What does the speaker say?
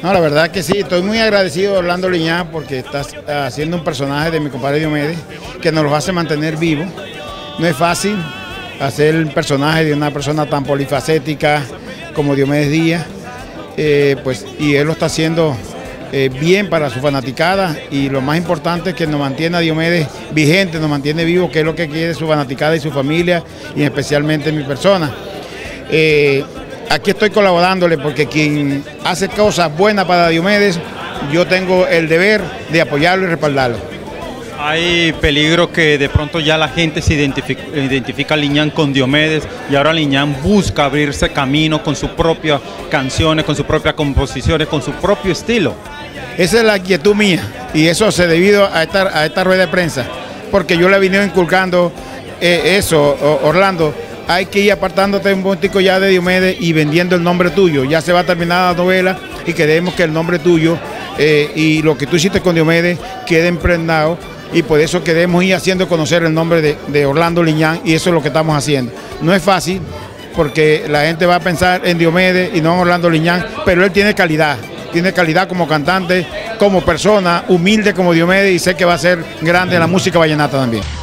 No, la verdad que sí, estoy muy agradecido a Orlando Liñán porque está haciendo un personaje de mi compadre Diomedes que nos lo hace mantener vivo. No es fácil hacer el personaje de una persona tan polifacética como Diomedes Díaz, y él lo está haciendo bien para su fanaticada, y lo más importante es que nos mantiene a Diomedes vigente, nos mantiene vivo, que es lo que quiere su fanaticada y su familia, y especialmente mi persona. Aquí estoy colaborándole porque quien hace cosas buenas para Diomedes, yo tengo el deber de apoyarlo y respaldarlo. Hay peligro que de pronto ya la gente se identifica a Liñán con Diomedes, y ahora Liñán busca abrirse camino con sus propias canciones, con sus propias composiciones, con su propio estilo. Esa es la inquietud mía, y eso se debido a esta rueda de prensa, porque yo le he venido inculcando eso, Orlando. Hay que ir apartándote un poquitico ya de Diomedes y vendiendo el nombre tuyo. Ya se va a terminar la novela y queremos que el nombre tuyo y lo que tú hiciste con Diomedes quede impregnado, y por eso queremos ir haciendo conocer el nombre de Orlando Liñán, y eso es lo que estamos haciendo. No es fácil porque la gente va a pensar en Diomedes y no en Orlando Liñán, pero él tiene calidad como cantante, como persona, humilde como Diomedes, y sé que va a ser grande en la música vallenata también.